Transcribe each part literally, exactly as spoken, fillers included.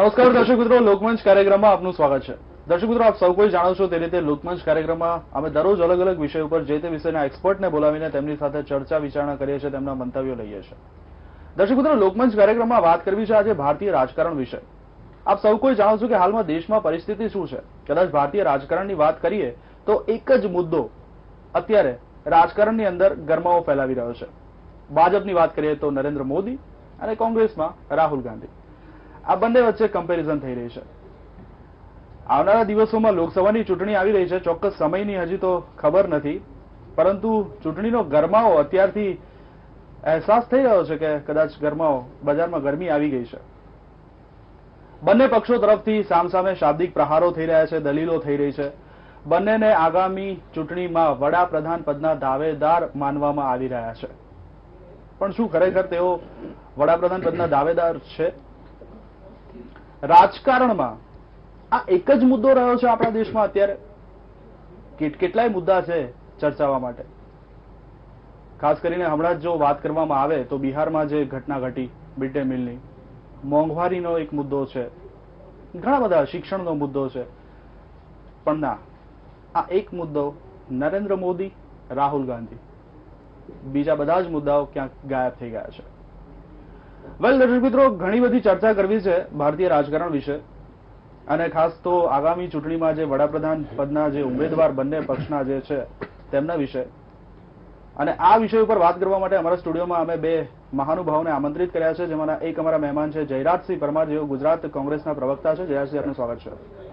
નમસ્કાર દર્શક મિત્રો, લોકમંચ કાર્યક્રમમાં આપનું સ્વાગત છે. દર્શક મિત્રો, આપ સૌ કોઈ જાણો છો તે રીતે લોકમંચ કાર્યક્રમમાં અમે દરરોજ અલગ અલગ વિષય ઉપર જે તે વિષયના એક્સપર્ટને બોલાવીને તેમની સાથે ચર્ચા વિચારણા કરીએ છીએ, તેમના મંતવ્યો લઈએ છીએ. દર્શક મિત્રો, લોકમંચ કાર્યક્રમમાં વાત કરવી છે આજે ભારતીય રાજકારણ વિશે. આપ સૌ કોઈ જાણો છો કે હાલમાં દેશમાં પરિસ્થિતિ શું છે. કદાચ ભારતીય રાજકારણની વાત કરીએ તો એક જ મુદ્દો અત્યારે રાજકારણની અંદર ગરમાવો ફેલાવી રહ્યો છે. ભાજપની વાત કરીએ તો નરેન્દ્ર મોદી અને કોંગ્રેસમાં રાહુલ ગાંધી. આ બંને વચ્ચે કમ્પેરિઝન થઈ રહી છે. આવનારા દિવસોમાં લોકસભાની ચૂંટણી આવી રહી છે. ચોક્કસ સમયની હજી તો ખબર નથી, પરંતુ ચૂંટણીનો ગરમાવો અત્યારથી અહેસાસ થઈ રહ્યો છે કે કદાચ ગરમાવો બજારમાં ગરમી આવી ગઈ છે. બંને પક્ષો તરફથી સામસામે શાબ્દિક પ્રહારો થઈ રહ્યા છે, દલીલો થઈ રહી છે. બંનેને આગામી ચૂંટણીમાં વડાપ્રધાન પદના દાવેદાર માનવામાં આવી રહ્યા છે. પણ શું ખરેખર તેઓ વડાપ્રધાન પદના દાવેદાર છે? રાજકારણમાં આ એક જ મુદ્દો રહ્યો છે આપણા દેશમાં અત્યારે. કેટલાય મુદ્દા છે ચર્ચાવા માટે. ખાસ કરીને હમણાં જો વાત કરવામાં આવે તો બિહારમાં જે ઘટના ઘટી મિડ ડે મીલની, મોંઘવારીનો એક મુદ્દો છે, ઘણા બધા શિક્ષણનો મુદ્દો છે. પણ ના, આ એક મુદ્દો નરેન્દ્ર મોદી, રાહુલ ગાંધી, બીજા બધા જ મુદ્દાઓ ક્યાંક ગાયબ થઈ ગયા છે. વેલ દર્શક મિત્રો, ઘણી બધી ચર્ચા કરવી છે ભારતીય રાજકારણ વિશે, અને ખાસ તો આગામી ચૂંટણીમાં જે વડાપ્રધાન પદના જે ઉમેદવાર બંને પક્ષના જે છે તેમના વિશે. અને આ વિષય ઉપર વાત કરવા માટે અમારા સ્ટુડિયોમાં અમે બે મહાનુભાવોને આમંત્રિત કર્યા છે, જેમાંના એક અમારા મહેમાન છે જયરાજસિંહ પરમાર, જેઓ ગુજરાત કોંગ્રેસના પ્રવક્તા છે. જયરાજસિંહ, આપનું સ્વાગત છે.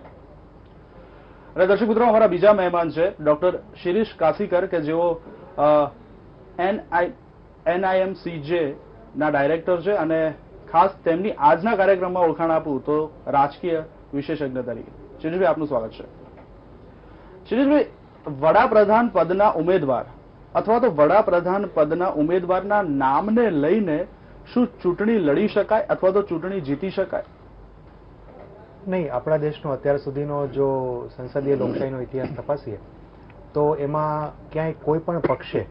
અને દર્શક મિત્રો, અમારા બીજા મહેમાન છે ડોક્ટર શિરીષ કાસીકર, કે જેઓ એનઆઈએમસીજે ના ડાયરેક્ટર છે, અને ખાસ તેમની આજના કાર્યક્રમમાં ઓળખાણ આપું તો રાજકીય વિશેષજ્ઞ તરીકે. શિરીષભાઈ, આપનું સ્વાગત છે. શિરીષભાઈ, વડાપ્રધાન પદના ઉમેદવાર અથવા તો વડાપ્રધાન પદના ઉમેદવારના નામને લઈને શું ચૂંટણી લડી શકાય અથવા તો ચૂંટણી જીતી શકાય? નહીં, આપણા દેશનો અત્યાર સુધીનો જો સંસદીય લોકશાહીનો ઇતિહાસ તપાસીએ તો એમાં ક્યાંય કોઈ પણ પક્ષે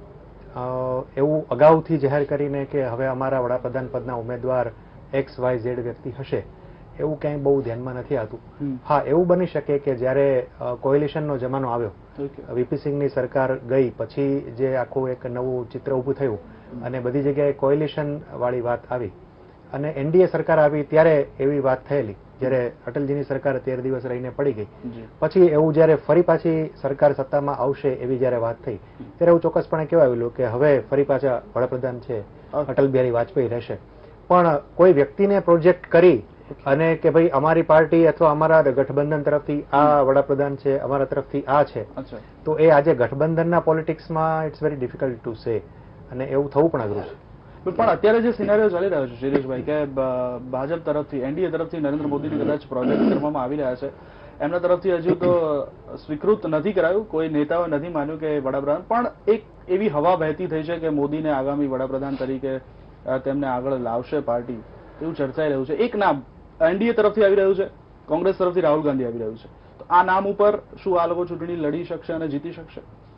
એવું અગાઉથી જાહેર કરીને કે હવે અમારા વડાપ્રધાન પદના ઉમેદવાર એક્સ વાય ઝેડ વ્યક્તિ હશે, એવું ક્યાંય બહુ ધ્યાનમાં નથી આવતું. હા, એવું બની શકે કે જ્યારે કોએલિશનનો જમાનો આવ્યો, વીપી સિંહની સરકાર ગઈ પછી જે આખું એક નવું ચિત્ર ઊભું થયું અને બધી જગ્યાએ કોએલિશન વાળી વાત આવી, અને એનડીએ સરકાર આવી ત્યારે એવી વાત થયેલી, જ્યારે અટલજીની સરકાર તેર દિવસ રહીને પડી ગઈ. પછી એવું જયારે ફરી પાછી સરકાર સત્તામાં આવશે એવી જયારે વાત થઈ, ત્યારે એવું ચોક્કસપણે કહેવાયેલું કે હવે ફરી પાછા વડાપ્રધાન છે અટલ બિહારી વાજપેયી રહેશે. પણ કોઈ વ્યક્તિને પ્રોજેક્ટ કરી અને કે ભાઈ અમારી પાર્ટી અથવા અમારા ગઠબંધન તરફથી આ વડાપ્રધાન છે, અમારા તરફથી આ છે, તો એ આજે ગઠબંધનના પોલિટિક્સમાં it's very difficult to say, અને એવું થવું પણ અઘરું છે. પણ અત્યારે જે સિનારીઓ ચાલી રહ્યો છે શિરીષભાઈ, કે ભાજપ તરફથી, એનડીએ તરફથી નરેન્દ્ર મોદીની કદાચ પ્રોજેક્ટ કરવામાં આવી રહ્યા છે, એમના તરફથી હજુ તો સ્વીકૃત નથી કરાયું, કોઈ નેતાઓએ નથી માન્યું કે વડાપ્રધાન, પણ એક એવી હવા વહેતી થઈ છે કે મોદીને આગામી વડાપ્રધાન તરીકે તેમને આગળ લાવશે પાર્ટી, એવું ચર્ચાઈ રહ્યું છે. એક નામ એનડીએ તરફથી આવી રહ્યું છે, કોંગ્રેસ તરફથી રાહુલ ગાંધી આવી રહ્યું છે. તો આ નામ ઉપર શું આ લોકો ચૂંટણી લડી શકશે અને જીતી શકશે?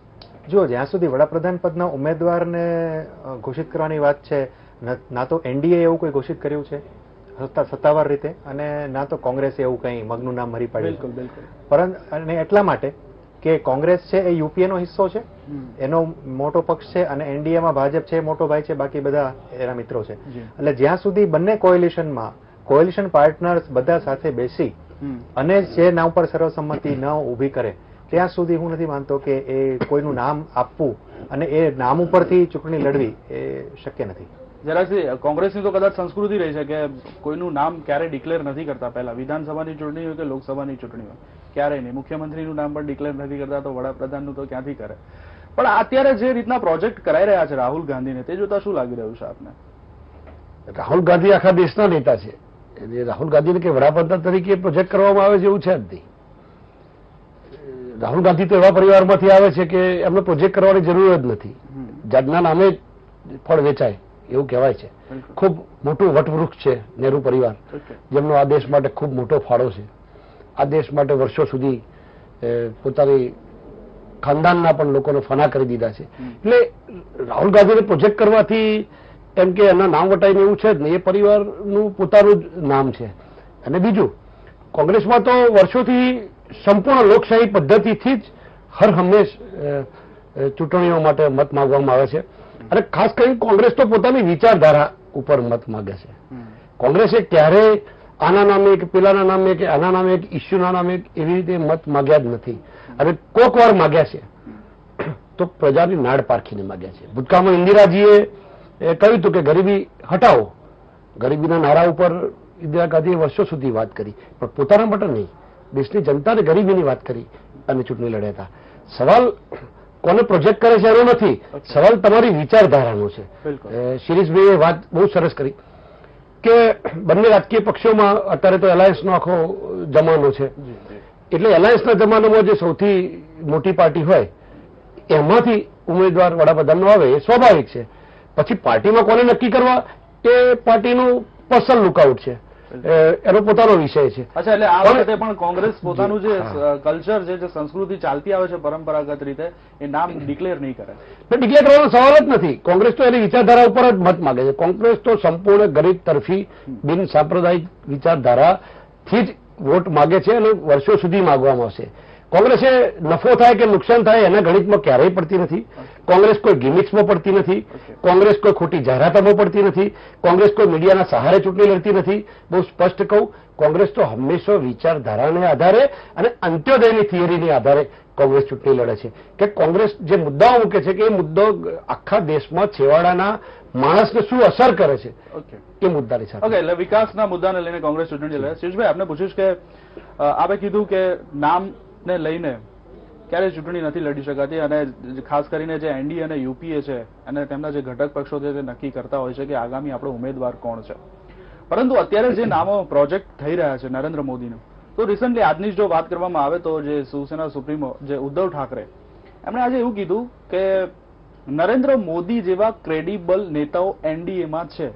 જો જ્યાં સુધી વડાપ્રધાન પદના ઉમેદવારને ઘોષિત કરવાની વાત છે, ના તો એનડીએ એવું કોઈ ઘોષિત કર્યું છે સત્તાવાર રીતે, અને ના તો કોંગ્રેસે એવું કંઈ મગનું નામ મરી પાડ્યું. પરંતુ અને એટલા માટે કે કોંગ્રેસ છે એ યુપીએ નો હિસ્સો છે, એનો મોટો પક્ષ છે, અને એનડીએમાં ભાજપ છે મોટો ભાઈ છે, બાકી બધા એના મિત્રો છે. એટલે જ્યાં સુધી બંને કોએલિશનમાં કોએલિશન પાર્ટનર્સ બધા સાથે બેસી અને જે નામ પર સર્વસંમતિ ન ઊભી કરે ત્યાં સુધી હું નથી માનતો કે એ કોઈનું નામ આપવું અને એ નામ ઉપરથી ચૂંટણી લડવી એ શક્ય નથી. જરાથી કોંગ્રેસની તો કદાચ સંસ્કૃતિ રહી છે કે કોઈનું નામ ક્યારેય ડિક્લેર નથી કરતા. પહેલા વિધાનસભાની ચૂંટણી હોય કે લોકસભાની ચૂંટણી હોય, ક્યારેય નહીં. મુખ્યમંત્રીનું નામ પણ ડિક્લેર નથી કરતા, તો વડાપ્રધાનનું તો ક્યાંથી કરે? પણ અત્યારે જે રીતના પ્રોજેક્ટ કરાઈ રહ્યા છે રાહુલ ગાંધીને, તે જોતા શું લાગી રહ્યું છે આપને? રાહુલ ગાંધી આખા દેશના નેતા છે. રાહુલ ગાંધીને કે વડાપ્રધાન તરીકે પ્રોજેક્ટ કરવામાં આવે છે એવું છે જ નહીં. રાહુલ ગાંધી તો એવા પરિવારમાંથી આવે છે કે એમને પ્રોજેક્ટ કરવાની જરૂર જ નથી. જાતના નામે ફળ વેચાય એવું કહેવાય છે. ખૂબ મોટું વટવૃક્ષ છે નહેરુ પરિવાર, જેમનો આ દેશ માટે ખૂબ મોટો ફાળો છે. આ દેશ માટે વર્ષો સુધી પોતાની ખાનદાનના પણ લોકોને ફના કરી દીધા છે. એટલે રાહુલ ગાંધીને પ્રોજેક્ટ કરવાથી એમ કે એના નામ વટાઈને એવું છે જ નહીં. એ પરિવારનું પોતાનું જ નામ છે. અને બીજું, કોંગ્રેસમાં તો વર્ષોથી સંપૂર્ણ લોકશાહી પદ્ધતિથી જ હર હંમેશ ચૂંટણીઓ માટે મત માંગવામાં આવે છે અને ખાસ કરીને કોંગ્રેસ તો પોતાની વિચારધારા ઉપર મત માંગે છે. કોંગ્રેસે ક્યારેય આના નામે કે પેલાના નામે કે આના નામે કે ઇસ્યુના નામે એવી રીતે મત માંગ્યા જ નથી અને કોક વાર માંગ્યા છે તો પ્રજાની નાડ પારખીને માંગ્યા છે. ભૂતકાળમાં ઇન્દિરાજીએ કહ્યું હતું કે ગરીબી હટાવો, ગરીબીના નારા ઉપર ઇન્દિરા ગાંધીએ વર્ષો સુધી વાત કરી, પણ પોતાના માટે નહીં, દેશની જનતાને ગરીબીની વાત કરી અને ચૂંટણી લડ્યા હતા. સવાલ કોને પ્રોજેક્ટ કરે છે એનો નથી, સવાલ તમારી વિચારધારાનો છે. શિરીષભાઈએ વાત બહુ સરસ કરી કે બંને રાજકીય પક્ષોમાં અત્યારે તો એલાયન્સનો આખો જમાનો છે, એટલે એલાયન્સના જમાનામાં જે સૌથી મોટી પાર્ટી હોય એમાંથી ઉમેદવાર વડાપ્રધાનનો આવે એ સ્વાભાવિક છે. પછી પાર્ટીમાં કોને નક્કી કરવા એ પાર્ટીનું પર્સનલ લુકઆઉટ છે, એનો પોતાનો વિષય છે. અચ્છા, એટલે આ વખતે પણ કોંગ્રેસ પોતાનું જે કલ્ચર છે, જે સંસ્કૃતિ ચાલતી આવે છે પરંપરાગત રીતે, એ નામ ડિક્લેર નહીં કરે. ડિક્લેર કરવાનો સવાલ જ નથી. કોંગ્રેસ તો એની વિચારધારા ઉપર જ મત માંગે છે. કોંગ્રેસ તો સંપૂર્ણ ગરીબ તરફી બિન સાંપ્રદાયિક વિચારધારાથી જ વોટ માગે છે અને વર્ષો સુધી માગવામાં આવશે. કોંગ્રેસે નફો થાય કે નુકસાન થાય એના ગણિતમાં ક્યારેય પડતી નથી. કોંગ્રેસ કોઈ ગિમિક્સમાં પડતી નથી, કોંગ્રેસ કોઈ ખોટી જાહેરાતોમાં પડતી નથી, કોંગ્રેસ કોઈ મીડિયાના સહારે ચૂંટણી લડતી નથી. બહુ સ્પષ્ટ કહું, કોંગ્રેસ તો હંમેશા વિચારધારાને આધારે અને અંત્યોદયની થિયરીને આધારે કોંગ્રેસ ચૂંટણી લડે છે. કે કોંગ્રેસ જે મુદ્દાઓ મૂકે છે કે એ મુદ્દો આખા દેશમાં છેવાડાના માણસને શું અસર કરે છે એ મુદ્દાની સાથે. ઓકે, એટલે વિકાસના મુદ્દાને લઈને કોંગ્રેસ ચૂંટણી લડે. શિરીષભાઈ, આપને પૂછીશ કે આપે કીધું કે નામ ને લઈને ક્યારે ચૂંટણી નથી લડી શકાતી અને ખાસ કરીને જે એનડીએ અને યુપીએ છે અને તેમના જે ઘટક પક્ષો છે તે નક્કી કરતા હોય છે કે આગામી આપણો ઉમેદવાર કોણ છે. પરંતુ અત્યારે જે નામો પ્રોજેક્ટ થઈ રહ્યા છે નરેન્દ્ર મોદીનું, તો રિસન્ટલી આજની જો વાત કરવામાં આવે તો જે શિવસેના સુપ્રીમો જે ઉદ્ધવ ઠાકરે, એમણે આજે એવું કીધું કે નરેન્દ્ર મોદી જેવા ક્રેડિબલ નેતાઓ એનડીએમાં છે.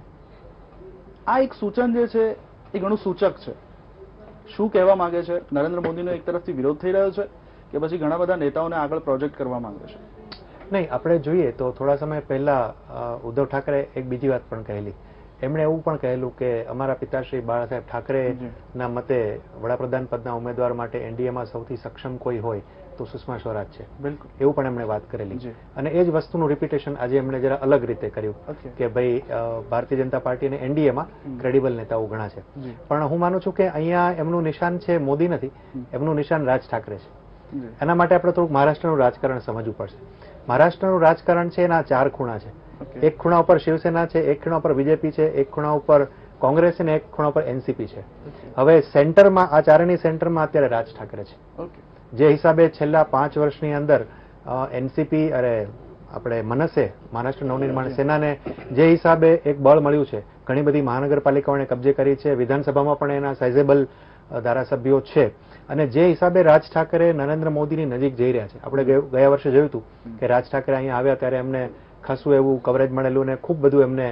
આ એક સૂચન જે છે એ ઘણું સૂચક છે. શું કહેવા માંગે છે? નરેન્દ્ર મોદીનો એક તરફથી વિરોધ થઈ રહ્યો છે કે પછી ઘણા બધા નેતાઓને આગળ પ્રોજેક્ટ કરવા માંગે છે? નહીં, આપણે જોઈએ તો થોડા સમય પહેલા ઉદ્ધવ ઠાકરે એક બીજી વાત પણ કહેલી. એમણે એવું પણ કહેલું કે અમારા પિતાશ્રી બાળા સાહેબ ઠાકરેના મતે વડાપ્રધાન પદના ઉમેદવાર માટે એનડીએમાં સૌથી સક્ષમ કોઈ હોય તો સુષ્મા સ્વરાજ છે. બિલકુલ, એવું પણ એમણે વાત કરેલી. અને એ જ વસ્તુનું રિપીટેશન આજે એમણે જરા અલગ રીતે કર્યું કે ભાઈ ભારતીય જનતા પાર્ટી અને એનડીએમાં ક્રેડિબલ નેતાઓ ઘણા છે. પણ હું માનું છું કે અહીંયા એમનું નિશાન છે મોદી નથી, એમનું નિશાન રાજ ઠાકરે છે. એના માટે આપણે થોડુંક મહારાષ્ટ્રનું રાજકારણ સમજવું પડશે. મહારાષ્ટ્રનું રાજકારણ છે એના ચાર ખૂણા છે. એક ખૂણા ઉપર શિવસેના છે, એક ખૂણા ઉપર બીજેપી છે, એક ખૂણા ઉપર કોંગ્રેસ છે અને એક ખૂણા ઉપર એનસીપી છે. હવે સેન્ટરમાં, આ ચારેની સેન્ટરમાં અત્યારે રાજ ઠાકરે છે. જે હિસાબે છેલ્લા પાંચ વર્ષની અંદર એનસીપી અરે આપણે મનસે મહારાષ્ટ્ર નવનિર્માણ સેનાને જે હિસાબે એક બળ મળ્યું છે, ઘણી બધી મહાનગરપાલિકાઓને કબજે કરી છે, વિધાનસભામાં પણ એના સાઇઝેબલ ધારાસભ્યો છે, અને જે હિસાબે રાજ ઠાકરે નરેન્દ્ર મોદીની નજીક જઈ રહ્યા છે. આપણે ગયા વર્ષે જોયું હતું કે રાજ ઠાકરે અહીંયા આવ્યા ત્યારે એમને ખાસું એવું કવરેજ મળેલું અને ખૂબ બધું એમને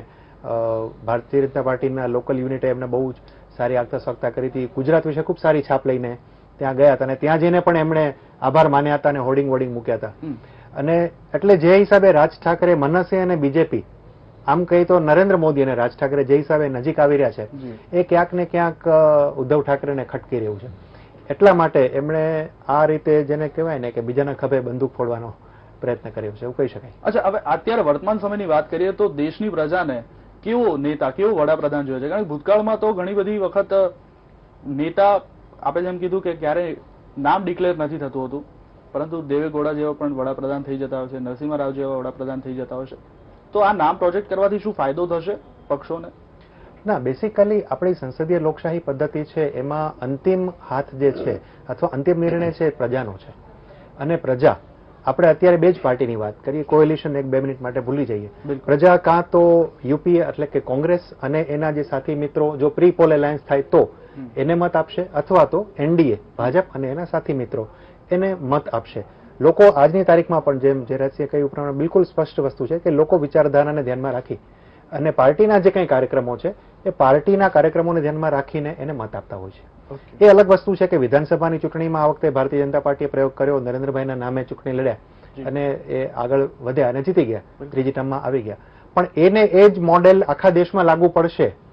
ભારતીય જનતા પાર્ટીના લોકલ યુનિટે એમને બહુ જ સારી આગતા સગતા કરી હતી. ગુજરાત વિશે ખૂબ સારી છાપ લઈને ત્યાં ગયા હતા અને ત્યાં જઈને પણ એમણે આભાર માન્યા હતા અને હોર્ડિંગ વોર્ડિંગ મૂક્યા હતા. અને એટલે જે હિસાબે રાજ ઠાકરે, મનસે અને બીજેપી, આમ કહી તો નરેન્દ્ર મોદી અને રાજ ઠાકરે જે હિસાબે નજીક આવી રહ્યા છે એ ક્યાંક ને ક્યાંક ઉદ્ધવ ઠાકરેને ખટકી રહ્યું છે. એટલા માટે એમણે આ રીતે જેને કહેવાય ને કે બીજાના ખભે બંદૂક ફોડવાનો પ્રયત્ન કર્યો છે, એવું કહી શકાય. અચ્છા, હવે અત્યારે વર્તમાન સમયની વાત કરીએ તો દેશની પ્રજાને કેવો નેતા, કેવો વડાપ્રધાન જોઈએ છે? કારણ કે ભૂતકાળમાં તો ઘણી બધી વખત નેતા, આપણે જેમ કીધું કે ક્યારેય નામ ડિક્લેર નથી થતું હતું, પરંતુ દેવેગૌડા જેવા પણ વડાપ્રધાન થઈ જતા હોય છે, નરસિંહ રાવ જેવા વડાપ્રધાન થઈ જતા હોય છે. તો આ નામ પ્રોજેક્ટ કરવાથી શું ફાયદો થશે પક્ષોને? ના, બેસિકલી આપણી સંસદીય લોકશાહી પદ્ધતિ છે એમાં અંતિમ હાથ જે છે અથવા અંતિમ નિર્ણય છે પ્રજાનો છે. અને પ્રજા, આપણે અત્યારે બે જ પાર્ટીની વાત કરીએ, કોએલિશન એક બે મિનિટ માટે ભૂલી જઈએ. પ્રજા કાં તો યુપીએ એટલે કે કોંગ્રેસ અને એના જે સાથી મિત્રો જો પ્રી પોલ એલાયન્સ થાય તો એને મત આપશે, અથવા તો એનડીએ ભાજપ અને એના સાથી મિત્રો એને મત આપશે. લોકો આજની તારીખમાં પણ જેમ જે રાજ્ય કહ્યું પ્રમાણે બિલકુલ સ્પષ્ટ વસ્તુ છે કે લોકો વિચારધારાને ધ્યાનમાં રાખી અને પાર્ટીના જે કંઈ કાર્યક્રમો છે એ પાર્ટીના કાર્યક્રમોને ધ્યાનમાં રાખીને એને મત આપતા હોય છે. એ અલગ વસ્તુ છે કે વિધાનસભાની ચૂંટણીમાં આ વખતે ભારતીય જનતા પાર્ટીએ પ્રયોગ કર્યો, નરેન્દ્રભાઈના નામે ચૂંટણી લડ્યા અને એ આગળ વધ્યા અને જીતી ગયા, ત્રીજી ટર્મમાં આવી ગયા. પણ એને એ જ મોડેલ આખા દેશમાં લાગુ પડશે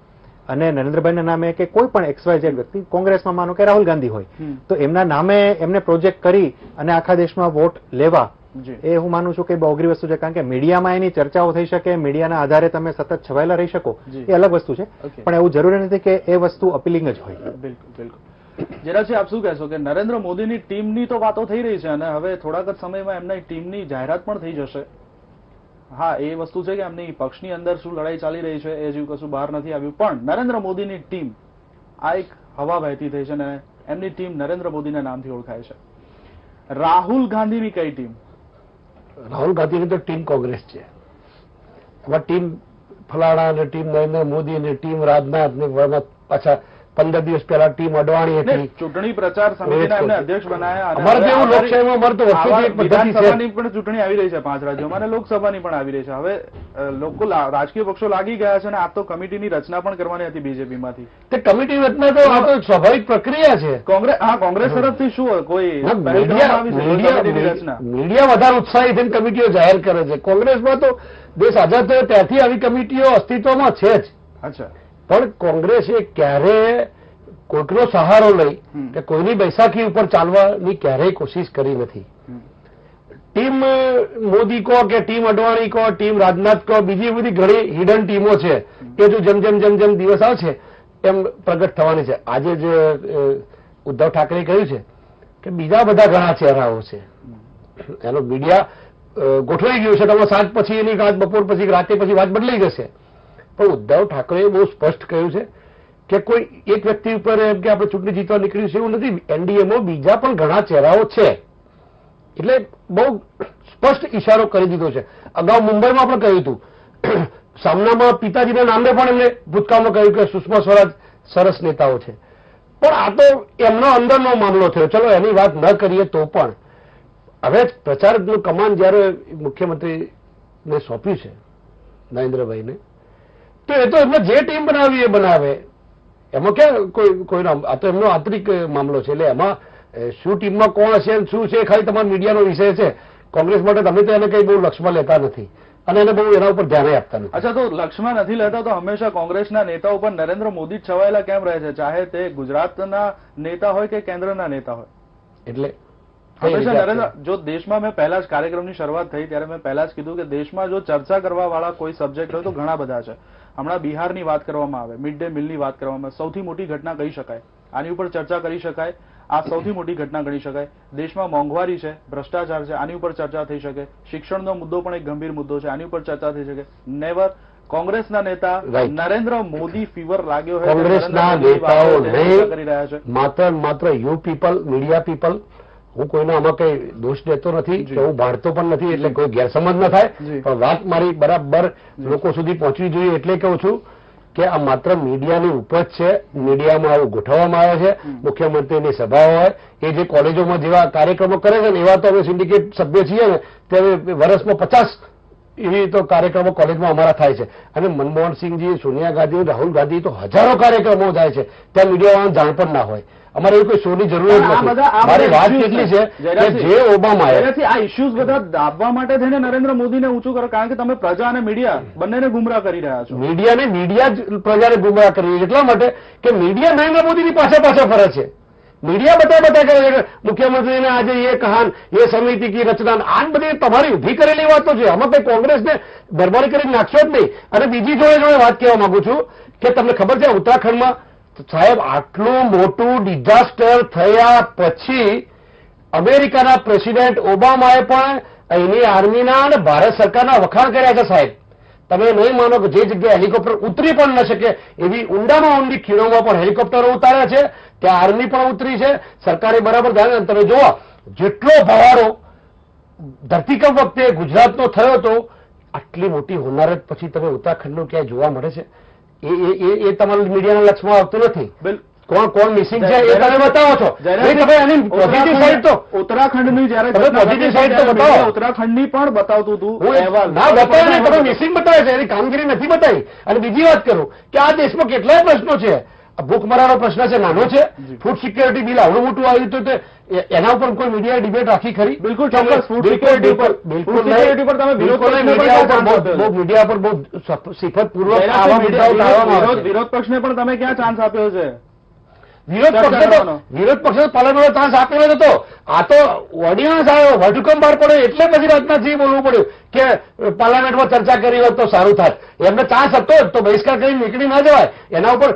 અને નરેન્દ્રભાઈના નામે કે કોઈ પણ એક્સ વાય ઝેડ વ્યક્તિ, કોંગ્રેસમાં માનો કે રાહુલ ગાંધી હોય, તો એમના નામે એમને પ્રોજેક્ટ કરી અને આખા દેશમાં વોટ લેવા, એ હું માનું છું કે બહુ અઘરી વસ્તુ છે. કારણ કે મીડિયામાં એની ચર્ચાઓ થઈ શકે, મીડિયાના આધારે તમે સતત છવાયેલા રહી શકો, એ અલગ વસ્તુ છે. પણ એવું જરૂરી નથી કે એ વસ્તુ અપીલિંગ જ હોય. બિલકુલ બિલકુલ. જેરાજી, આપ શું કહેશો કે નરેન્દ્ર મોદીની ટીમની તો વાતો થઈ રહી છે અને હવે થોડાક જ સમયમાં એમની ટીમની જાહેરાત પણ થઈ જશે. હા, એ વસ્તુ છે કે એમની પક્ષની અંદર શું લડાઈ ચાલી રહી છે એ જેવું કશું બહાર નથી આવ્યું, પણ નરેન્દ્ર મોદીની ટીમ, આ એક હવા વહેતી થઈ છે અને એમની ટીમ નરેન્દ્ર મોદીના નામથી ઓળખાય છે. રાહુલ ગાંધીની કઈ ટીમ? રાહુલ ગાંધીની તો ટીમ કોંગ્રેસ છે. એમાં ટીમ ફલાણા અને ટીમ નરેન્દ્ર મોદી અને ટીમ રાજનાથ ને પાછા પંદર દિવસ પહેલા ટીમ અડવાણી હતી. ચૂંટણી પ્રચાર સમિતિના એમને અધ્યક્ષ બનાયા. અમારે તો એવું લોકશાહીમાં અમારે તો વર્ષોથી એક પદ્ધતિ છે. વિધાનસભાની પણ ચૂંટણી આવી રહી છે પાંચ રાજ્યોમાં અને લોકસભાની પણ આવી રહી છે. હવે લોકો રાજકીય પક્ષો લાગી ગયા છે અને આ તો કમિટીની રચના પણ કરવાની હતી બીજેપીમાંથી. તે કમિટી રચના તો આ તો સ્વાભાવિક પ્રક્રિયા છે. કોંગ્રેસ હા કોંગ્રેસ તરફથી શું કોઈ મીડિયા વધારે ઉત્સાહી થઈને કમિટીઓ જાહેર કરે છે. કોંગ્રેસમાં તો દેશ આઝાદ થયો ત્યારથી આવી કમિટીઓ અસ્તિત્વમાં છે જ. અચ્છા. પણ કોંગ્રેસે ક્યારે કોઈકનો સહારો લઈ કે કોઈની બેસાખી ઉપર ચાલવાની ક્યારેય કોશિશ કરી નથી. ટીમ મોદી કહો કે ટીમ અડવાણી કહો, ટીમ રાજનાથ કહો, બીજી બધી ઘણી હિડન ટીમો છે કે જો જેમ જેમ જેમ જેમ દિવસ આવશે એમ પ્રગટ થવાની છે. આજે જે ઉદ્ધવ ઠાકરે કહ્યું છે કે બીજા બધા ઘણા ચહેરાઓ છે, એનો મીડિયા ગોઠવાઈ ગયું છે. તમે સાંજ પછી એની રાત, બપોર પછી, રાતે પછી વાત બદલાઈ જશે. પણ ઉદ્ધવ ઠાકરેએ બહુ સ્પષ્ટ કહ્યું છે કે કોઈ એક વ્યક્તિ ઉપર એમ કે આપણે ચૂંટણી જીતવા નીકળ્યું છે એવું નથી. એનડીએમાં બીજા પણ ઘણા ચહેરાઓ છે. એટલે બહુ સ્પષ્ટ ઇશારો કરી દીધો છે. અગાઉ મુંબઈમાં પણ કહ્યું હતું, સામનામાં પિતાજીના નામે પણ એમને ભૂતકાળમાં કહ્યું કે સુષ્મા સ્વરાજ સરસ નેતાઓ છે. પણ આ તો એમનો અંદરનો મામલો થયો. ચલો એની વાત ન કરીએ તો પણ હવે પ્રચારનું કમાન જયારે મુખ્યમંત્રીને સોંપ્યું છે નરેન્દ્રભાઈને, તો એ તો એમને જે ટીમ બનાવી એ બનાવે. એમાં ક્યાં કોઈ કોઈનો, આ તો એમનો આંતરિક મામલો છે. એટલે એમાં શું ટીમમાં કોણ હશે શું છે ખાલી તમારા મીડિયાનો વિષય છે. કોંગ્રેસ માટે તમે તો એને કઈ બહુ લક્ષ્યમાં લેતા નથી અને એને બહુ એના ઉપર ધ્યાન આપતા નથી. અચ્છા, તો લક્ષ્યમાં નથી લેતા તો હંમેશા કોંગ્રેસના નેતા ઉપર નરેન્દ્ર મોદી છવાયેલા કેમ રહે છે, ચાહે તે ગુજરાતના નેતા હોય કે કેન્દ્રના નેતા હોય? એટલે હંમેશા નરેન્દ્ર, જો દેશમાં મેં પહેલા જ કાર્યક્રમની શરૂઆત થઈ ત્યારે મેં પહેલા જ કીધું કે દેશમાં જો ચર્ચા કરવા વાળા કોઈ સબ્જેક્ટ હોય તો ઘણા બધા છે. હમણાં બિહારની વાત કરવામાં આવે, મિડ ડે મીલની વાત કરવામાં આવે, સૌથી મોટી ઘટના કહી શકાય, આની ઉપર ચર્ચા કરી શકાય. આ સૌથી મોટી ઘટના ગણી શકાય. દેશમાં મોંઘવારી છે, ભ્રષ્ટાચાર છે, આની ઉપર ચર્ચા થઈ શકે. શિક્ષણનો મુદ્દો પણ એક ગંભીર મુદ્દો છે, આની ઉપર ચર્ચા થઈ શકે. નેવર. કોંગ્રેસના નેતા નરેન્દ્ર મોદી ફીવર લાગ્યો હોય કોંગ્રેસના નેતાઓ કરી રહ્યા છે. માત્ર માત્ર યુ પીપલ, મીડિયા પીપલ. હું કોઈને આમાં કઈ દોષ દેતો નથી કે હું ભાડતો પણ નથી, એટલે કોઈ ગેરસમજ ન થાય. પણ વાત મારી બરાબર લોકો સુધી પહોંચવી જોઈએ એટલે કહું છું કે આ માત્ર મીડિયાની ઉપજ છે. મીડિયામાં આવું ગોઠવવામાં આવે છે. મુખ્યમંત્રીની સભાઓ હોય, એ જે કોલેજોમાં જેવા કાર્યક્રમો કરે છે ને એવા તો અમે સિન્ડિકેટ સભ્ય છીએ ને, ત્યારે વર્ષમાં પચાસ એવી તો કાર્યક્રમો કોલેજમાં અમારા થાય છે. અને મનમોહનસિંહજી, સોનિયા ગાંધી, રાહુલ ગાંધી તો હજારો કાર્યક્રમો થાય છે, ત્યાં મીડિયાવાળાને જાણ પણ ના હોય. અમારે એવી કોઈ શોની જરૂર નથી. મારી વાત કેટલી છે કે જે ઓબામાએ આ ઇસ્યુઝ બધા દાબવા માટે થઈને નરેન્દ્ર મોદીને ઊંચું કરો, કારણ કે તમે પ્રજા અને મીડિયા બંનેને ગુમરાહ કરી રહ્યા છો. મીડિયાને મીડિયા જ પ્રજાને ગુમરાહ કરી એટલા માટે કે મીડિયા નરેન્દ્ર મોદીની પાછા પાછા ફરે છે. મીડિયા બતા બતા કરે છે મુખ્યમંત્રીને આજે એ કહાન, એ સમિતિ કી રચના, આ બધી તમારી ઉભી કરેલી વાતો છે. આમાં કઈ કોંગ્રેસને બરબારી કરી નાખશો જ નહીં. અને બીજી જોડે જોડે વાત કહેવા માંગુ છું કે તમને ખબર છે ઉત્તરાખંડમાં સાહેબ આટલું મોટું ડિઝાસ્ટર થયા પછી અમેરિકાના પ્રેસિડેન્ટ ઓબામાએ પણ અહીંની આર્મીના અને ભારત સરકારના વખાણ કર્યા છે. સાહેબ તમે નહીં માનો કે જે જગ્યાએ હેલિકોપ્ટર ઉતરી પણ ન શકે એવી ઊંડામાં ઊંડી ખીણોમાં પણ હેલિકોપ્ટરો ઉતાર્યા છે. ત્યાં આર્મી પણ ઉતરી છે. સરકારે બરાબર ધ્યાન. તમે જુઓ જેટલો ભવારો ધરતીકંપ વખતે ગુજરાતનો થયો હતો, આટલી મોટી હોનારત પછી તમે ઉત્તરાખંડનું ક્યાંય જોવા મળે છે? એ તમારા મીડિયાના લક્ષમાં આવતું નથી. કોણ કોણ મિસિંગ છે એ તમે બતાવો છો. ઉત્તરાખંડની જયારે પોઝિટિવ સાઈડ તો બતાવો. ઉત્તરાખંડની પણ બતાવતું હતું અહેવાલ. ના બતાવે નહીં, તમે મિસિંગ બતાવે છે, એની કામગીરી નથી બતાવી. અને બીજી વાત કરું કે આ દેશમાં કેટલાય પ્રશ્નો છે. ભૂખમરાનો પ્રશ્ન છે, નાનો છે. ફૂડ સિક્યોરિટી બિલ આવડું મોટું આવ્યું હતું એના ઉપર કોઈ મીડિયાએ ડિબેટ રાખી ખરી? બિલકુલ ચોક્કસ. ફૂડ સિક્યોરિટી પર બિલકુલ મીડિયા પર બહુ સિફતપૂર્વક આવા મુદ્દાઓ ટાળવામાં આવે છે. વિરોધ પક્ષને પણ તમે ક્યાં ચાન્સ આપ્યો છે? વિરોધ પક્ષે તો વિરોધ પક્ષે પાર્લામેન્ટનો ચાન્સ આપેલો હતો. આ તો ઓર્ડિનન્સ આવ્યો, વટહુકમ બહાર પડ્યો એટલે પછી રાજનાથજી બોલવું પડ્યું કે પાર્લામેન્ટમાં ચર્ચા કરી હોત તો સારું થાત. એમને ચાન્સ હતો તો બહિષ્કાર કરી નીકળી ના જવાય. એના ઉપર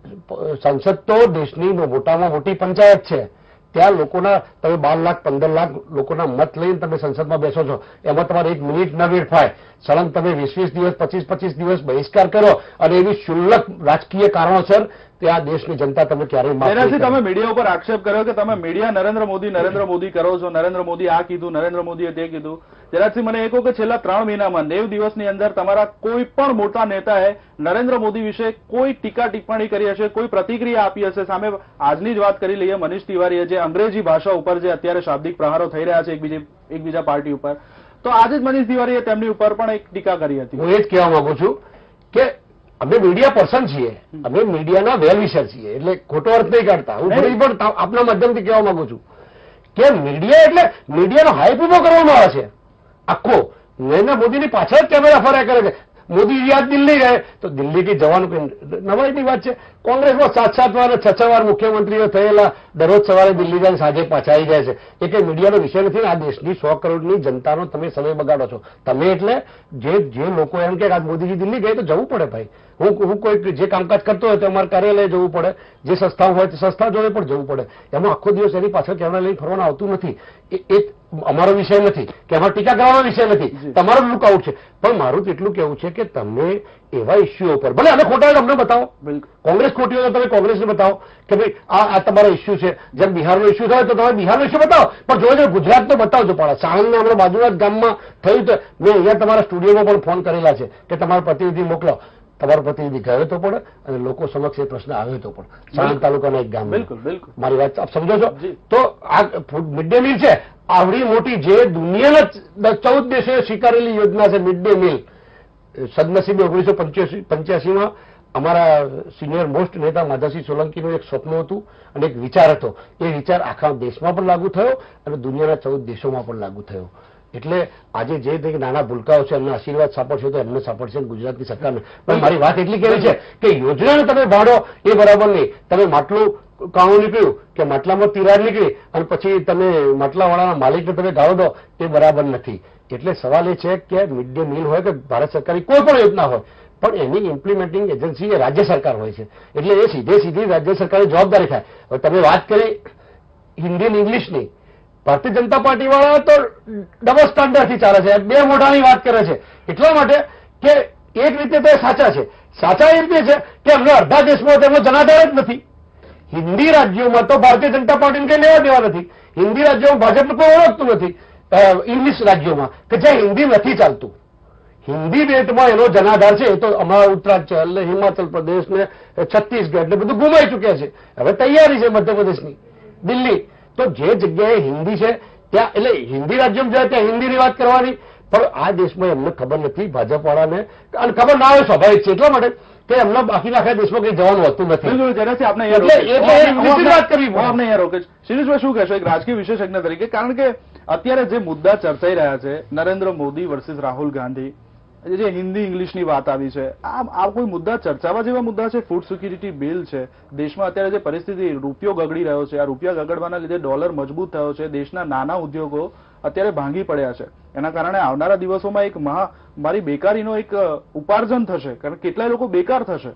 સંસદ તો દેશની મોટામાં મોટી પંચાયત છે. ત્યાં લોકોના તમે બાર લાખ પંદર લાખ લોકોના મત લઈને તમે સંસદમાં બેસો છો, એમાં તમારે એક મિનિટ ન વેડફાય. સળંગ તમે વીસ વીસ દિવસ પચીસ પચીસ દિવસ બહિષ્કાર કરો અને એવી શુલ્લક રાજકીય કારણોસર ત્યાં દેશની જનતા તમે ક્યારેય માફ નહીં કરે. તમે મીડિયા ઉપર આક્ષેપ કર્યો કે તમે મીડિયા નરેન્દ્ર મોદી નરેન્દ્ર મોદી કરો છો, નરેન્દ્ર મોદી આ કીધું, નરેન્દ્ર મોદીએ તે કીધું. જેનાથી મને એ કહો કે છેલ્લા ત્રણ મહિનામાં નેવ દિવસની અંદર તમારા કોઈ પણ મોટા નેતાએ નરેન્દ્ર મોદી વિશે કોઈ ટીકા ટિપ્પણી કરી હશે, કોઈ પ્રતિક્રિયા આપી હશે? સામે આજની જ વાત કરી લઈએ, મનીષ તિવારીએ જે અંગ્રેજી ભાષા ઉપર જે અત્યારે શાબ્દિક પ્રહારો થઈ રહ્યા છે એકબીજા એકબીજા પાર્ટી ઉપર, તો આજે જ મનીષ તિવારીએ તેમની ઉપર પણ એક ટીકા કરી હતી. હું એ જ કહેવા માંગુ છું કે અમે મીડિયા પર્સન છીએ, અમે મીડિયાના વેલ વિશર છીએ, એટલે ખોટો અર્થ નહીં કાઢતા. હું ફરી પણ આપના માધ્યમથી કહેવા માંગુ છું કે મીડિયા એટલે મીડિયાનો હાઈપ ઉભો કરવામાં આવે છે આખો. નરેન્દ્ર મોદીની પાછળ જ કેમેરા ફર્યા કરે છે. મોદી યાદ દિલ્હી રહે તો દિલ્હીથી જવાનું કઈ નવાઈની વાત છે? કોંગ્રેસમાં સાત સાત વાર છ છ વાર મુખ્યમંત્રીઓ થયેલા દરરોજ સવારે દિલ્હી જાય સાંજે પાછા આવી જાય છે. એ કઈ મીડિયાનો વિષય નથી. આ દેશની સો કરોડની જનતાનો તમે સમય બગાડો છો. તમે એટલે જે જે લોકો એમ કે મોદીજી દિલ્હી ગયે તો જવું પડે ભાઈ. હું હું કોઈ જે કામકાજ કરતો હોય તો અમારે કાર્યાલય જવું પડે, જે સંસ્થાઓ હોય તો સંસ્થા જોડે પણ જવું પડે. એમાં આખો દિવસ એની પાછળ કેમેરા લઈને ફરવાનું આવતું નથી. એ અમારો વિષય નથી કે અમારે ટીકા કરવાનો વિષય નથી, તમારો લુકઆઉટ છે. પણ મારું તો એટલું કહેવું છે કે તમે એવા ઇસ્યુ ઉપર ભલે અમે ખોટા હોય અમને બતાવો, કોંગ્રેસ ખોટી હોય તો તમે કોંગ્રેસને બતાવો કે ભાઈ આ આ તમારો ઇસ્યુ છે. જેમ બિહારનો ઇસ્યુ થાય તો તમે બિહારનો ઇસ્યુ બતાવો, પણ જો જો ગુજરાતનો બતાવજો. પણ સાણંદના હમણાં બાજુના જ ગામમાં થયું તો મેં અહીંયા તમારા સ્ટુડિયોમાં પણ ફોન કરેલા છે કે તમારો પ્રતિનિધિ મોકલો. તમારો પ્રતિનિધિ ગયો તો પડે અને લોકો સમક્ષ એ પ્રશ્ન આવ્યો તો પણ સાણંદ તાલુકાના એક ગામ. બિલકુલ બિલકુલ મારી વાત આપ સમજો છો? તો આ મિડ ડે મિલ છે, આવડી મોટી જે દુનિયાના ચૌદ દેશોએ સ્વીકારેલી યોજના છે મિડ ડે મિલ. સદનસીબે ઓગણીસો પંચ્યાસી પંચ્યાસીમાં અમારા સિનિયર મોસ્ટ નેતા માધવસિંહ સોલંકીનું એક સ્વપ્ન હતું અને એક વિચાર હતો. એ વિચાર આખા દેશમાં પણ લાગુ થયો અને દુનિયાના ચૌદ દેશોમાં પણ લાગુ થયો. એટલે આજે જે નાના ભૂલકાઓ છે એમને આશીર્વાદ સાંપડશે તો એમને સાંપડશે ગુજરાતની સરકારને. પણ મારી વાત એટલી કહેવી છે કે યોજનાને તમે ભાડો એ બરાબર નહીં. તમે માટલું કાણું નીકળ્યું કે માટલામાં તિરાડ નીકળી અને પછી તમે માટલાવાળાના માલિકને તમે ગાળો દો તે બરાબર નથી. એટલે સવાલ એ છે કે મિડ ડે મિલ હોય કે ભારત સરકારની કોઈ પણ યોજના હોય પણ એની ઇમ્પ્લિમેન્ટિંગ એજન્સી એ રાજ્ય સરકાર હોય છે. એટલે એ સીધે સીધી રાજ્ય સરકારની જવાબદારી થાય. હવે તમે વાત કરી હિન્દી અને ઇંગ્લિશની, ભારતીય જનતા પાર્ટી વાળા તો ડબલ સ્ટાન્ડર્ડથી ચાલે છે, બે મોઢાની વાત કરે છે. એટલા માટે કે એક રીતે તો એ સાચા છે. સાચા એ રીતે છે કે અમને અડધા દેશમાં તેમનો જનાધાર જ નથી. હિન્દી રાજ્યોમાં તો ભારતીય જનતા પાર્ટીને કઈ લેવા દેવા નથી. હિન્દી રાજ્યોમાં ભાજપને કોઈ ઓળખતું નથી. ઇંગ્લિશ રાજ્યોમાં કે જ્યાં હિન્દી નથી ચાલતું, હિન્દી બેલ્ટમાં એનો જનાધાર છે. એ તો અમારા ઉત્તરાંચલ, હિમાચલ પ્રદેશ ને છત્તીસગઢ એટલે બધું ગુમાઈ ચૂક્યા છે. હવે તૈયારી છે મધ્યપ્રદેશની, દિલ્હી. તો જે જગ્યાએ હિન્દી છે ત્યાં એટલે હિન્દી રાજ્યોમાં જાય ત્યાં હિન્દીની વાત કરવાની. પણ આ દેશમાં એમને ખબર નથી ભાજપ વાળાને, અને ખબર ના હોય સ્વાભાવિક છે એટલા માટે કે એમના બાકીના આખા દેશમાં કઈ જવાનું હોતું નથી. જેનાથી આપણે વાત કરવી આપણે અહીંયા રોકે છે. શિરીષભાઈ શું કહેશો એક રાજકીય વિશેષજ્ઞ તરીકે? કારણ કે અત્યારે જે મુદ્દા ચર્ચાઈ રહ્યા છે નરેન્દ્ર મોદી વર્સિસ રાહુલ ગાંધી, જે હિન્દી ઇંગ્લિશની વાત આવી છે, આ આ કોઈ મુદ્દા ચર્ચાવા જેવા મુદ્દા છે? ફૂડ સિક્યુરિટી બિલ છે, દેશમાં અત્યારે જે પરિસ્થિતિ રૂપિયો ગગડી રહ્યો છે, આ રૂપિયા ગગડવાના લીધે ડોલર મજબૂત થયો છે, દેશના નાના ઉદ્યોગો અત્યારે ભાંગી પડ્યા છે. એના કારણે આવનારા દિવસોમાં એક મહા મારી બેકારીનો એક ઉપાર્જન થશે, કારણ કેટલાય લોકો બેકાર થશે.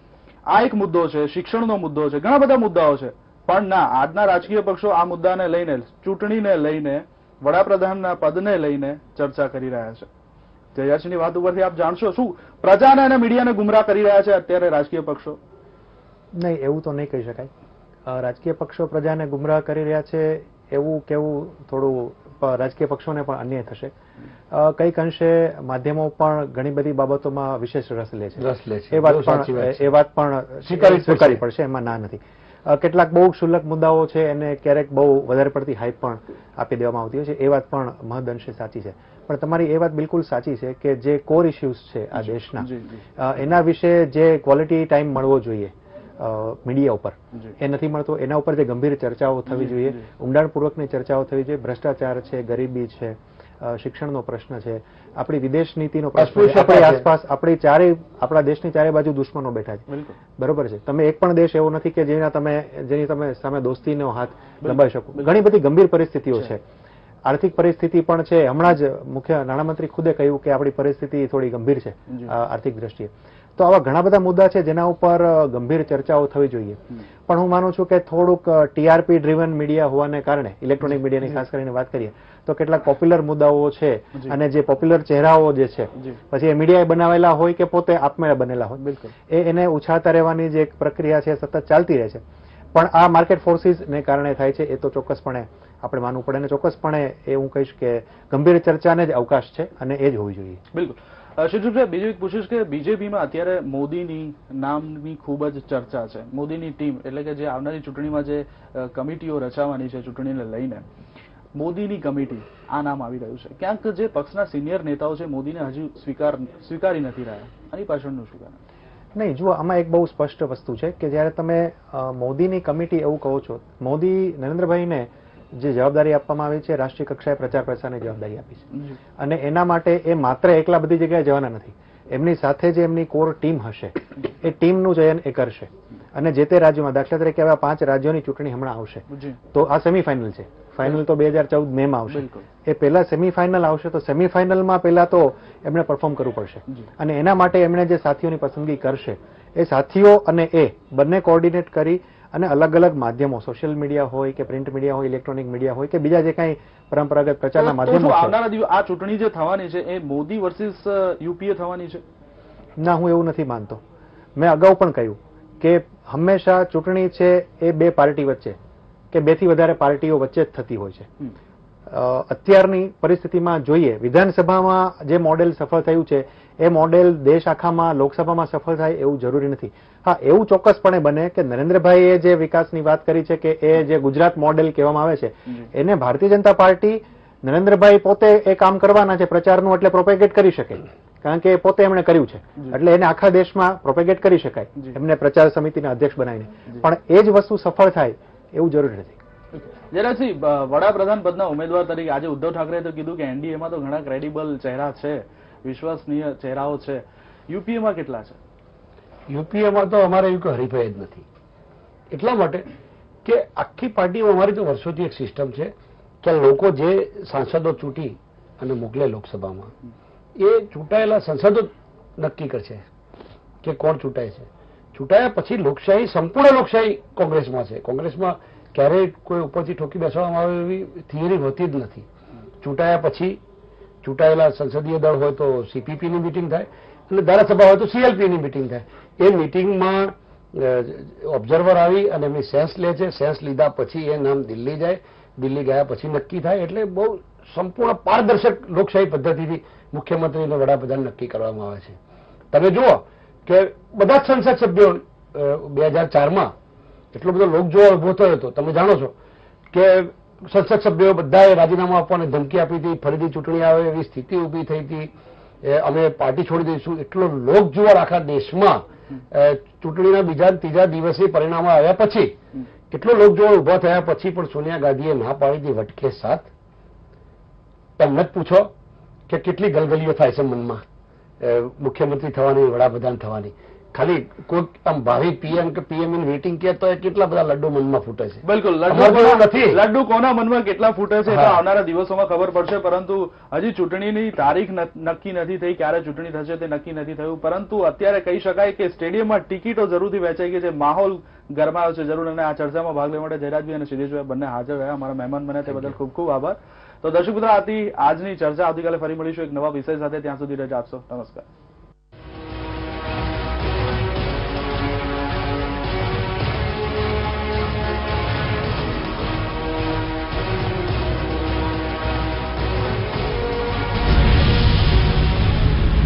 આ એક મુદ્દો છે, શિક્ષણનો મુદ્દો છે, ઘણા બધા મુદ્દાઓ છે. પણ ના, આજના રાજકીય પક્ષો આ મુદ્દાને લઈને, ચૂંટણીને લઈને, વડાપ્રધાનના પદને લઈને ચર્ચા કરી રહ્યા છે. જયાસિંહની વાત ઉપરથી આપ જાણશો શું પ્રજાને અને મીડિયાને ગુમરાહ કરી રહ્યા છે અત્યારે રાજકીય પક્ષો? નહીં, એવું તો નહીં કહી શકાય. રાજકીય પક્ષો પ્રજાને ગુમરાહ કરી રહ્યા છે એવું કેવું થોડું રાજકીય પક્ષોને પણ અન્યાય થશે. કઈક અંશે માધ્યમો પણ ઘણી બધી બાબતોમાં વિશેષ રસ લે છે. એ વાત પણ એ વાત પણ સ્વીકારવી પડશે, એમાં ના નથી. કેટલાક બહુ ક્ષુલ્લક મુદ્દાઓ છે એને ક્યારેક બહુ વધારે પડતી હાઈપ પણ આપી દેવામાં આવતી હોય છે. એ વાત પણ મહદઅંશે સાચી છે. પણ તમારી એ વાત બિલકુલ સાચી છે કે જે કોર ઇસ્યુઝ છે આ દેશના, એના વિશે જે ક્વોલિટી ટાઈમ મળવો જોઈએ મીડિયા ઉપર એ નથી મળતો. એના ઉપર જે ગંભીર ચર્ચાઓ થવી જોઈએ, ઊંડાણપૂર્વકની ચર્ચાઓ થવી જોઈએ. ભ્રષ્ટાચાર છે, ગરીબી છે, શિક્ષણનો પ્રશ્ન છે, આપણી વિદેશ નીતિનો પ્રશ્ન છે, આપણી આસપાસ આપણી ચારે આપણા દેશની ચારે બાજુ દુશ્મનો બેઠા છે. બરોબર છે. તમે એક પણ દેશ એવો નથી કે જેના તમે જેની તમે સામે દોસ્તીનો હાથ લંબાવી શકો. ઘણી બધી ગંભીર પરિસ્થિતિઓ છે. આર્થિક પરિસ્થિતિ પણ છે. હમણાં જ મુખ્ય નાણામંત્રી ખુદે કહ્યું કે આપણી પરિસ્થિતિ થોડી ગંભીર છે આર્થિક દ્રષ્ટિએ. તો આવા ઘણા બધા મુદ્દા છે જેના ઉપર ગંભીર ચર્ચાઓ થવી જોઈએ. પણ હું માનું છું કે થોડુંક ટીઆરપી ડ્રીવન મીડિયા હોવાને કારણે, ઇલેક્ટ્રોનિક મીડિયાની ખાસ કરીને વાત કરીએ તો કેટલાક પોપ્યુલર મુદ્દાઓ છે અને જે પોપ્યુલર ચહેરાઓ જે છે પછી એ મીડિયાએ બનાવેલા હોય કે પોતે આપમેળે બનેલા હોય, એ એને ઉછાળતા રહેવાની જે એક પ્રક્રિયા છે સતત ચાલતી રહે છે. પણ આ માર્કેટ ફોર્સીસને કારણે થાય છે એ તો ચોક્કસપણે આપણે માનવું પડે અને ચોક્કસપણે એ હું કહીશ કે ગંભીર ચર્ચાને જ અવકાશ છે અને એ જ હોવી જોઈએ. બિલકુલ. શિવજીભાઈ, બીજું એક પૂછીશ કે બીજેપીમાં અત્યારે મોદીની નામની ખૂબ જ ચર્ચા છે. મોદીની ટીમ એટલે કે જે આવનારી ચૂંટણીમાં જે કમિટીઓ રચાવાની છે ચૂંટણીને લઈને, મોદીની કમિટી આ નામ આવી રહ્યું છે. ક્યાંક જે પક્ષના સિનિયર નેતાઓ છે મોદીને હજુ સ્વીકાર સ્વીકારી નથી રહ્યા. આની પાછળનું શું કારણ? નહીં, જુઓ, આમાં એક બહુ સ્પષ્ટ વસ્તુ છે કે જયારે તમે મોદીની કમિટી એવું કહો છો, મોદી નરેન્દ્રભાઈને જે જવાબદારી આપવામાં આવી છે રાષ્ટ્રીય કક્ષાએ પ્રચાર પ્રસારની જવાબદારી આપી છે અને એના માટે એ માત્ર એકલા બધી જગ્યાએ જવાના નથી. એમની સાથે જે એમની કોર ટીમ હશે એ ટીમનું ચયન એ કરશે અને જે તે રાજ્યોમાં, દાખલા તરીકે હવે પાંચ રાજ્યોની ચૂંટણી હમણાં આવશે તો આ સેમીફાઇનલ છે. ફાઇનલ તો બે હજાર ચૌદ મે માં આવશે. એ પહેલા સેમીફાઇનલ આવશે તો સેમીફાઇનલમાં પહેલા તો એમણે પરફોર્મ કરવું પડશે અને એના માટે એમણે જે સાથીઓની પસંદગી કરશે એ સાથીઓ અને એ બંને કોઓર્ડિનેટ કરી અને અલગ અલગ માધ્યમો, સોશિયલ મીડિયા હોય કે પ્રિન્ટ મીડિયા હોય, ઇલેક્ટ્રોનિક મીડિયા હોય કે બીજા જે કઈ પરંપરાગત પ્રચારના માધ્યમો, આવનારા દિવસ આ ચૂંટણી જે થવાની છે એ મોદી વર્સિસ યુપીએ થવાની છે? ના, હું એવું નથી માનતો. મેં અગાઉ પણ કહ્યું કે હંમેશા ચૂંટણી છે એ બે પાર્ટી વચ્ચે કે બે થી વધારે પાર્ટીઓ વચ્ચે જ થતી હોય છે. અત્યારની પરિસ્થિતિમાં જોઈએ, વિધાનસભામાં જે મોડેલ સફળ થયું છે એ મોડેલ દેશ આખામાં લોકસભામાં સફળ થાય એવું જરૂરી નથી. હા, એવું ચોક્કસપણે બને કે નરેન્દ્રભાઈએ જે વિકાસની વાત કરી છે કે એ જે ગુજરાત મોડેલ કહેવામાં આવે છે એને ભારતીય જનતા પાર્ટી, નરેન્દ્રભાઈ પોતે એ કામ કરવાના છે પ્રચારનું, એટલે પ્રોપેગેટ કરી શકે કારણ કે પોતે એમણે કર્યું છે એટલે એને આખા દેશમાં પ્રોપેગેટ કરી શકાય એમને પ્રચાર સમિતિના અધ્યક્ષ બનાવીને. પણ એ જ વસ્તુ સફળ થાય એવું જરૂરી નથી. જયરાજસિંહ, વડાપ્રધાન પદના ઉમેદવાર તરીકે આજે ઉદ્ધવ ઠાકરેએ તો કીધું કે એનડીએમાં તો ઘણા ક્રેડિબલ ચહેરા છે, વિશ્વસનીય ચહેરાઓ છે. યુપીએમાં કેટલા છે? યુપીએમાં તો અમારે એવું કોઈ હરીફાઈ જ નથી. એટલા માટે કે આખી પાર્ટીમાં અમારી તો વર્ષોથી એક સિસ્ટમ છે કે લોકો જે સાંસદો ચૂંટી અને મોકલે લોકસભામાં એ ચૂંટાયેલા સંસદો નક્કી કરશે કે કોણ ચૂંટાય છે. ચૂંટાયા પછી લોકશાહી, સંપૂર્ણ લોકશાહી કોંગ્રેસમાં છે. કોંગ્રેસમાં ક્યારેય કોઈ ઉપરથી ઠોકી બેસવામાં આવે એવી થિયરી હોતી જ નથી. ચૂંટાયા પછી ચૂંટાયેલા સંસદીય દળ હોય તો સીપીપીની મિટિંગ થાય અને ધારાસભા હોય તો સીએલપીની મિટિંગ થાય. એ મિટિંગમાં ઓબ્ઝર્વર આવી અને એમની સેન્સ લે છે. સેન્સ લીધા પછી એ નામ દિલ્હી જાય, દિલ્હી ગયા પછી નક્કી થાય. એટલે બહુ સંપૂર્ણ પારદર્શક લોકશાહી પદ્ધતિથી મુખ્યમંત્રી અને વડાપ્રધાન નક્કી કરવામાં આવે છે. તમે જુઓ કે બધા જ સંસદ સભ્યો બે હજાર ચારમાં એટલો બધો લોકજોવાળ ઉભો થયો હતો. તમે જાણો છો કે સંસદ સભ્યો બધાએ રાજીનામું આપવાની ધમકી આપી હતી, ફરીથી ચૂંટણી આવે એવી સ્થિતિ ઉભી થઈ હતી. અમે પાર્ટી છોડી દઈશું એટલો લોકજુવાળ આખા દેશમાં ચૂંટણીના બીજા ત્રીજા દિવસે પરિણામો આવ્યા પછી એટલો લોકજુવાળ ઉભા થયા પછી પણ સોનિયા ગાંધીએ ના પાડી હતી વટકે સાથ. તમને જ પૂછો કે કેટલી ગલગલીઓ થાય છે મનમાં મુખ્યમંત્રી થવાની, વડાપ્રધાન થવાની. ખાલી કોઈક આમ ભાવિ પીએમ કે પીએમ ઇન વેટિંગ કે તો કેટલા બધા લડ્ડુ મનમાં ફૂટે છે. બિલકુલ, લડ્ડુ નથી, લડ્ડુ કોના મનમાં કેટલા ફૂટે છે આવનારા દિવસોમાં ખબર પડશે. પરંતુ હજી ચૂંટણીની તારીખ નક્કી નથી થઈ, ક્યારે ચૂંટણી થશે તે નક્કી નથી થયું. પરંતુ અત્યારે કહી શકાય કે સ્ટેડિયમમાં ટિકિટો જરૂરથી વેચાઈ ગઈ છે, માહોલ ગરમાયો છે જરૂર. અને આ ચર્ચામાં ભાગ લેવા માટે જયરાજભાઈ અને શિરીષભાઈ બંને હાજર રહ્યા, અમારા મહેમાન બન્યા તે બદલ ખૂબ ખૂબ આભાર. તો દર્શક મિત્રો, આથી આજની ચર્ચા. આવતીકાલે ફરી મળીશું એક નવા વિષય સાથે. ત્યાં સુધી રજા આપશો. નમસ્કાર.